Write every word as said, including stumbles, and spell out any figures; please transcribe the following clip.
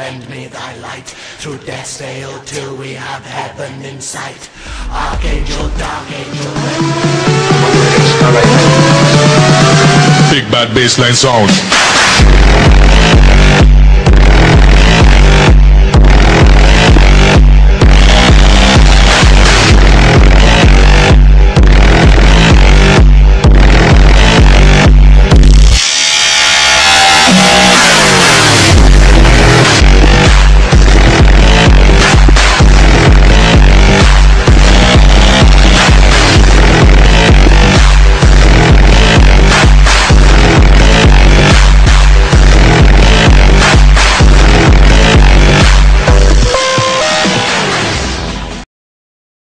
lend me thy light. Through death's veil till we have heaven in sight. Archangel, dark angel, lend me. Big bad bassline sound.